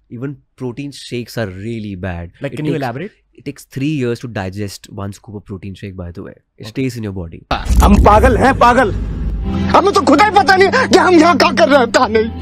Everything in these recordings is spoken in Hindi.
Even protein shakes are really bad. Like, can you elaborate? It takes 3 years to digest 1 scoop of protein shake, by the way. It stays in your body. हम पागल हैं, पागल। हमें तो खुद ही पता नहीं कि हम यहाँ क्या कर रहे हैं, क्या नहीं।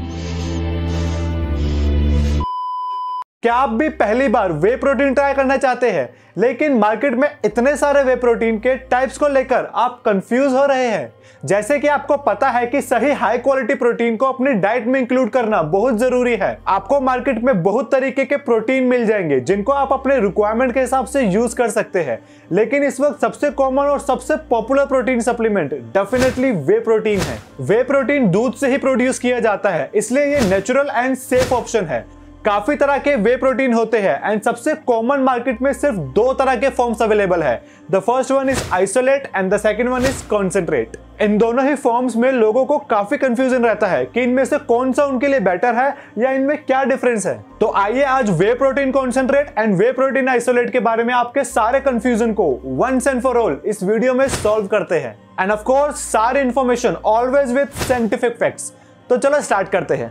क्या आप भी पहली बार वे प्रोटीन ट्राई करना चाहते हैं, लेकिन मार्केट में इतने सारे वे प्रोटीन के टाइप्स को लेकर आप कंफ्यूज हो रहे हैं? जैसे कि आपको पता है कि सही हाई क्वालिटी प्रोटीन को अपनी डाइट में इंक्लूड करना बहुत जरूरी है। आपको मार्केट में बहुत तरीके के प्रोटीन मिल जाएंगे जिनको आप अपने रिक्वायरमेंट के हिसाब से यूज कर सकते हैं, लेकिन इस वक्त सबसे कॉमन और सबसे popular protein supplement definitely whey protein है। वे प्रोटीन दूध से ही प्रोड्यूस किया जाता है, इसलिए ये नेचुरल एंड सेफ ऑप्शन है। काफी तरह के वे प्रोटीन होते हैं एंड सबसे कॉमन मार्केट में सिर्फ 2 तरह के फॉर्म्स अवेलेबल है। The first one is isolate and the second one is concentrate. इन दोनों ही फॉर्म्स में लोगों को काफी कंफ्यूजन रहता है कि इनमें से कौन सा उनके लिए बेटर है या इनमें क्या डिफरेंस है। तो आइए आज whey protein concentrate and whey protein isolate के बारे में आपके सारे कंफ्यूजन को वंस एंड फॉर ऑल इस वीडियो में सॉल्व करते हैं। एंड ऑफ कोर्स सारी information always with scientific facts. तो चलो स्टार्ट करते हैं।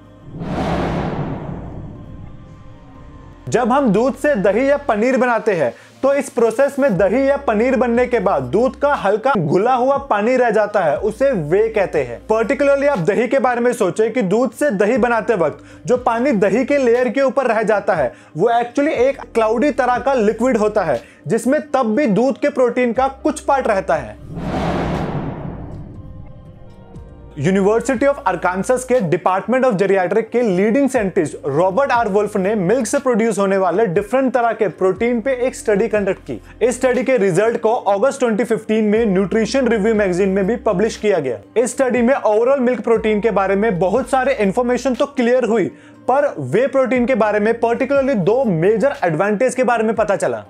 जब हम दूध से दही या पनीर बनाते हैं तो इस प्रोसेस में दही या पनीर बनने के बाद दूध का हल्का घुला हुआ पानी रह जाता है, उसे वे कहते हैं। पर्टिकुलरली आप दही के बारे में सोचें कि दूध से दही बनाते वक्त जो पानी दही के लेयर के ऊपर रह जाता है वो एक्चुअली एक क्लाउडी तरह का लिक्विड होता है जिसमें तब भी दूध के प्रोटीन का कुछ पार्ट रहता है। यूनिवर्सिटी ऑफ अरकानसास के डिपार्टमेंट ऑफ जेरियाट्रिक के leading scientist Robert R Wolfe ने मिल्क से प्रोड्यूस होने वाले डिफरेंट तरह के प्रोटीन पे एक स्टडी कंडक्ट की। इस स्टडी के रिजल्ट को अगस्त 2015 में न्यूट्रिशन रिव्यू मैगजीन में भी पब्लिश किया गया। इस स्टडी में ओवरऑल मिल्क प्रोटीन के बारे में बहुत सारे इंफॉर्मेशन तो क्लियर हुई, पर वे प्रोटीन के बारे में पर्टिकुलरली 2 मेजर एडवांटेज के बारे में पता चला।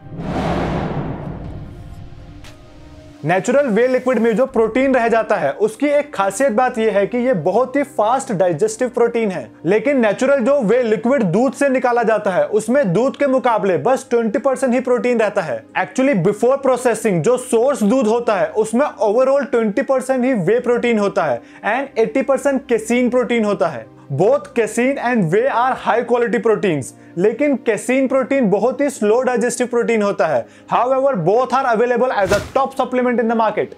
नेचुरल वे लिक्विड में जो प्रोटीन रह जाता है उसकी एक खासियत बात यह है कि यह बहुत ही फास्ट डाइजेस्टिव प्रोटीन है, लेकिन नेचुरल जो वे लिक्विड दूध से निकाला जाता है उसमें दूध के मुकाबले बस 20% ही प्रोटीन रहता है। एक्चुअली बिफोर प्रोसेसिंग जो सोर्स दूध होता है उसमें ओवरऑल 20% ही वे प्रोटीन होता है एंड 80% केसीन प्रोटीन होता है। Both casein and whey are high quality proteins, लेकिन केसीन प्रोटीन बहुत ही स्लो डाइजेस्टिव प्रोटीन होता है। However both are available as a top supplement in the market.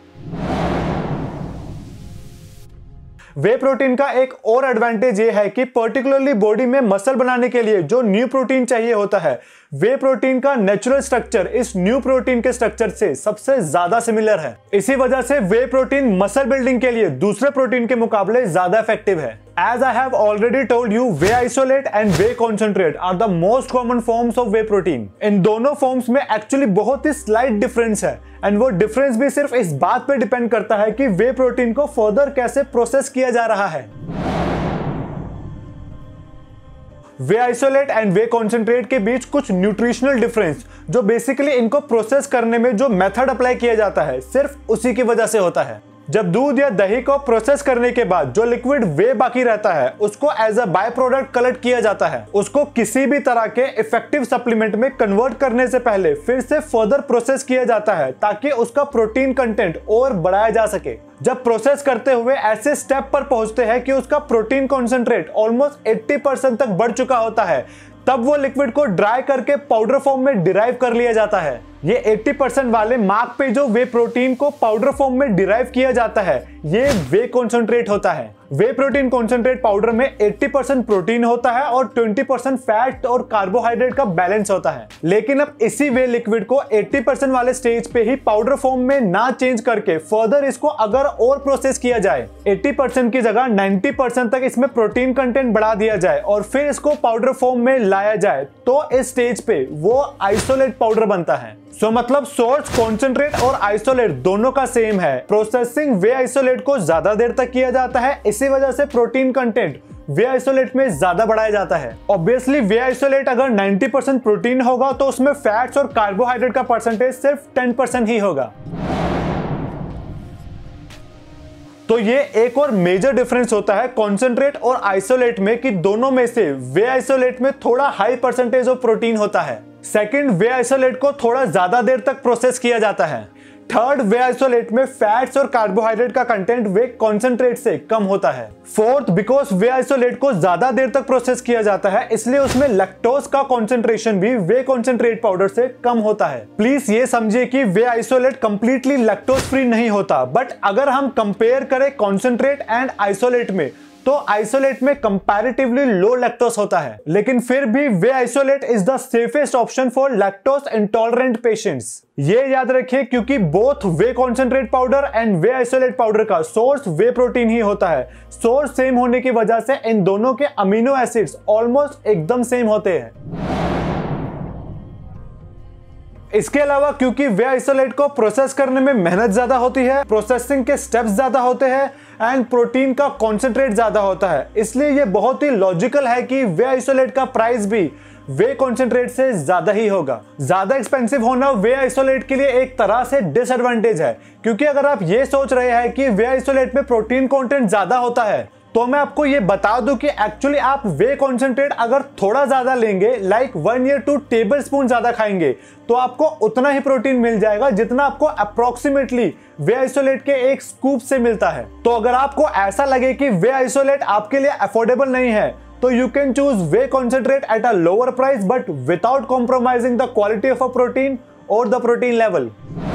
Whey protein का एक और एडवांटेज ये है कि पर्टिकुलरली बॉडी में मसल बनाने के लिए जो न्यू प्रोटीन चाहिए होता है, वे प्रोटीन का नेचुरल स्ट्रक्चर इस न्यू प्रोटीन के स्ट्रक्चर से सबसे ज्यादा सिमिलर है। इसी वजह से वे प्रोटीन मसल बिल्डिंग के लिए दूसरे प्रोटीन के मुकाबले ज्यादा इफेक्टिव है। As I have already told you, Whey Isolate and Whey Concentrate are the most common forms of whey protein. इन दोनों फॉर्म्स में एक्चुअली बहुत ही स्लाइट डिफरेंस है एंड वो डिफरेंस भी सिर्फ इस बात पे डिपेंड करता है कि वे प्रोटीन को फर्दर कैसे प्रोसेस किया जा रहा है। Whey isolate and whey concentrate के बीच कुछ न्यूट्रिशनल डिफरेंस जो बेसिकली इनको प्रोसेस करने में जो मेथड अप्लाई किया जाता है सिर्फ उसी की वजह से होता है। जब दूध या दही को प्रोसेस करने के बाद जो लिक्विड वे बाकी रहता है उसको एज अ बाय प्रोडक्ट कलेक्ट किया जाता है। उसको किसी भी तरह के इफेक्टिव सप्लीमेंट में कन्वर्ट करने से पहले फिर से फर्दर प्रोसेस किया जाता है ताकि उसका प्रोटीन कंटेंट और बढ़ाया जा सके। जब प्रोसेस करते हुए ऐसे स्टेप पर पहुंचते हैं कि उसका प्रोटीन कॉन्सेंट्रेट ऑलमोस्ट 80% तक बढ़ चुका होता है, तब वो लिक्विड को ड्राई करके पाउडर फॉर्म में डिराइव कर लिया जाता है। ये 80% वाले मार्क पे जो वे प्रोटीन को पाउडर फॉर्म में डिराइव किया जाता है ये वे कॉन्सेंट्रेट होता है। वे प्रोटीन कॉन्सेंट्रेट पाउडर में 80% प्रोटीन होता है और 20% फैट और कार्बोहाइड्रेट का बैलेंस होता है। लेकिन अब इसी वे लिक्विड को 80% वाले स्टेज पे ही पाउडर फॉर्म में ना चेंज करके फर्दर इसको अगर और प्रोसेस किया जाए, 80% की जगह 90% तक इसमें प्रोटीन कंटेंट बढ़ा दिया जाए और फिर इसको पाउडर फॉर्म में लाया जाए, तो इस स्टेज पे वो आइसोलेट पाउडर बनता है। सो मतलब सोर्स कॉन्सेंट्रेट और आइसोलेट दोनों का सेम है। प्रोसेसिंग वे आइसोलेट को ज्यादा देर तक किया जाता है, इसी वजह से प्रोटीन कंटेंट वे आइसोलेट में ज्यादा बढ़ाया जाता है। ऑब्वियसली वे आइसोलेट अगर 90% प्रोटीन होगा तो उसमें फैट्स और कार्बोहाइड्रेट का परसेंटेज सिर्फ 10% ही होगा। तो ये एक और मेजर डिफरेंस होता है कॉन्सेंट्रेट और आइसोलेट में कि दोनों में से वे आइसोलेट में थोड़ा हाई परसेंटेज ऑफ प्रोटीन होता है। सेकंड, वे आइसोलेट को थोड़ा ज्यादा देर तक प्रोसेस किया जाता है। थर्ड, वे आइसोलेट में फैट्स और कार्बोहाइड्रेट का कंटेंट वे कॉन्सेंट्रेट से कम होता है। फोर्थ, बिकॉज वे आइसोलेट को ज्यादा देर तक प्रोसेस किया जाता है, इसलिए उसमें लैक्टोज का कॉन्सेंट्रेशन भी वे कॉन्सेंट्रेट पाउडर से कम होता है। प्लीज ये समझिए कि whey isolate completely lactose free नहीं होता, बट अगर हम कंपेयर करें कॉन्सेंट्रेट एंड आइसोलेट में, तो आइसोलेट में कंपैरेटिवली लो लैक्टोज होता है, लेकिन फिर भी whey isolate is the safest option for lactose intolerant patients. ये याद रखिए, क्योंकि both whey concentrate powder and whey isolate powder का सोर्स वे प्रोटीन ही होता है। सोर्स सेम होने की वजह से इन दोनों के अमीनो एसिड्स ऑलमोस्ट एकदम सेम होते हैं। इसके अलावा क्योंकि वे आइसोलेट को प्रोसेस करने में मेहनत ज्यादा होती है, प्रोसेसिंग के स्टेप्स ज्यादा होते हैं एंड प्रोटीन का कॉन्सेंट्रेट ज्यादा होता है, इसलिए ये बहुत ही लॉजिकल है कि वे आइसोलेट का प्राइस भी वे कॉन्सेंट्रेट से ज्यादा ही होगा। ज्यादा एक्सपेंसिव होना वे आइसोलेट के लिए एक तरह से डिसएडवांटेज है, क्योंकि अगर आप ये सोच रहे हैं कि वे आइसोलेट में प्रोटीन कंटेंट ज्यादा होता है, तो मैं आपको ये बता दूं कि एक्चुअली आप वे कॉन्सेंट्रेट अगर थोड़ा ज्यादा लेंगे, लाइक 1 या 2 टेबलस्पून ज्यादा खाएंगे, तो आपको उतना ही प्रोटीन मिल जाएगा जितना आपको अप्रोक्सीमेटली वे आइसोलेट के एक स्कूप से मिलता है। तो अगर आपको ऐसा लगे कि वे आइसोलेट आपके लिए अफोर्डेबल नहीं है, तो you can choose whey concentrate at a lower price but without compromising the quality of a protein और the protein level.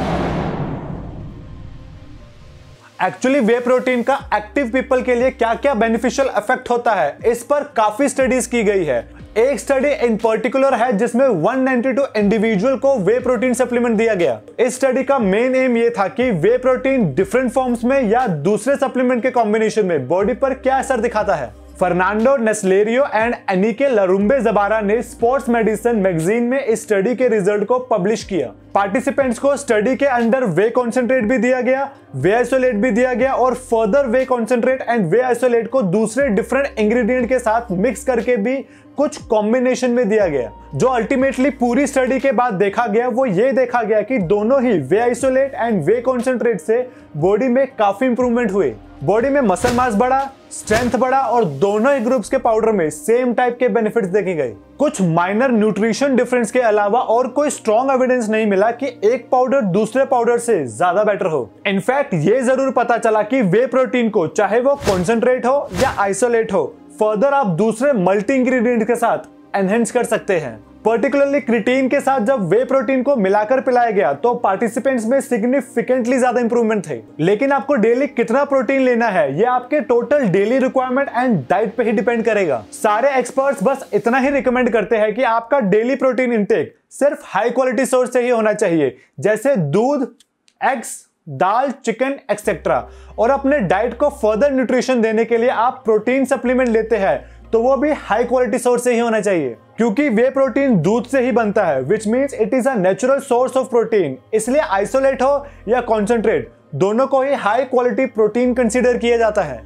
Actually whey protein का एक्टिव पीपल के लिए क्या क्या बेनिफिशियल इफेक्ट होता है, इस पर काफी स्टडीज की गई है। एक स्टडी इन पर्टिकुलर है जिसमें 192 इंडिविजुअल को वे प्रोटीन सप्लीमेंट दिया गया। इस स्टडी का मेन एम ये था कि वे प्रोटीन डिफरेंट फॉर्म्स में या दूसरे सप्लीमेंट के कॉम्बिनेशन में बॉडी पर क्या असर दिखाता है। फर्नांडो नेस्लेरियो एंड एनिके लरुम्बे जबारा ने स्पोर्ट्स मेडिसिन मैगजीन में इस स्टडी के रिजल्ट को पब्लिश किया। पार्टिसिपेंट्स को स्टडी के अंदर वे कॉन्सेंट्रेट भी दिया गया, वे आइसोलेट भी दिया गया और further whey concentrate and whey isolate को दूसरे डिफरेंट इंग्रेडिएंट के साथ मिक्स करके भी कुछ कॉम्बिनेशन में दिया गया। जो अल्टीमेटली पूरी स्टडी के बाद देखा गया वो ये देखा गया कि दोनों ही whey isolate and whey concentrate से बॉडी में काफी इंप्रूवमेंट हुए। बॉडी में मसल मास बढ़ा, स्ट्रेंथ बढ़ा और दोनों ही ग्रुप्स के पाउडर में सेम टाइप के बेनिफिट्स देखे गए। कुछ माइनर न्यूट्रिशन डिफरेंस के अलावा और कोई स्ट्रॉन्ग एविडेंस नहीं मिला कि एक पाउडर दूसरे पाउडर से ज्यादा बेटर हो। इनफैक्ट ये जरूर पता चला कि वे प्रोटीन को चाहे वो कॉन्सेंट्रेट हो या आइसोलेट हो, फर्दर आप दूसरे मल्टी इंग्रेडिएंट के साथ एनहेंस कर सकते हैं। पर्टिकुलरली क्रिटीन के साथ जब वे प्रोटीन को मिलाकर पिलाया गया तो पार्टिसिपेंट्स में सिग्निफिकेंटली ज्यादा इंप्रूवमेंट थे। लेकिन आपको डेली कितना प्रोटीन लेना है ये आपके total daily requirement and diet पे ही डिपेंड करेगा। सारे एक्सपर्ट्स बस इतना ही रिकमेंड करते हैं कि आपका डेली प्रोटीन इंटेक सिर्फ हाई क्वालिटी सोर्स से ही होना चाहिए, जैसे दूध, एग्स, दाल, चिकन एक्सेट्रा। और अपने डाइट को फर्दर न्यूट्रिशन देने के लिए आप प्रोटीन सप्लीमेंट लेते हैं तो वो भी हाई क्वालिटी सोर्स से ही होना चाहिए, क्योंकि वे प्रोटीन दूध से ही बनता है, which means it is a natural source of protein. इसलिए आइसोलेट हो या कॉन्सेंट्रेट, दोनों को ही हाई क्वालिटी प्रोटीन कंसीडर किया जाता है।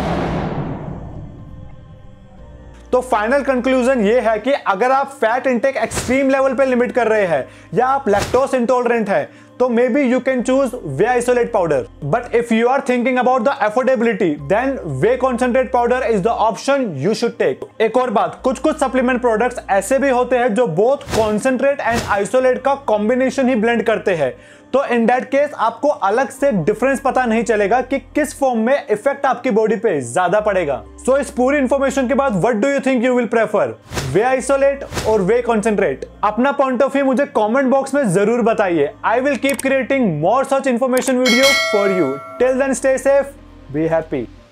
तो फाइनल कंक्लूजन ये है कि अगर आप फैट इंटेक एक्सट्रीम लेवल पे लिमिट कर रहे हैं या आप लैक्टोज इंटॉलरेंट है, तो maybe you can choose whey isolate powder. But if you are thinking about the affordability, then whey concentrate powder is the option you should take. एक और बात, कुछ कुछ सप्लीमेंट प्रोडक्ट्स ऐसे भी होते हैं जो बोथ कॉन्सेंट्रेट एंड आइसोलेट का कॉम्बिनेशन ही ब्लेंड करते हैं, तो इन दैट केस आपको अलग से डिफरेंस पता नहीं चलेगा कि किस फॉर्म में इफेक्ट आपकी बॉडी पे ज्यादा पड़ेगा। सो इस पूरी इंफॉर्मेशन के बाद what do you think you will prefer, whey isolate और वे कॉन्सेंट्रेट? अपना पॉइंट ऑफ व्यू मुझे कमेंट बॉक्स में जरूर बताइए। I will keep creating more such information video for you. Till then, stay safe, be happy.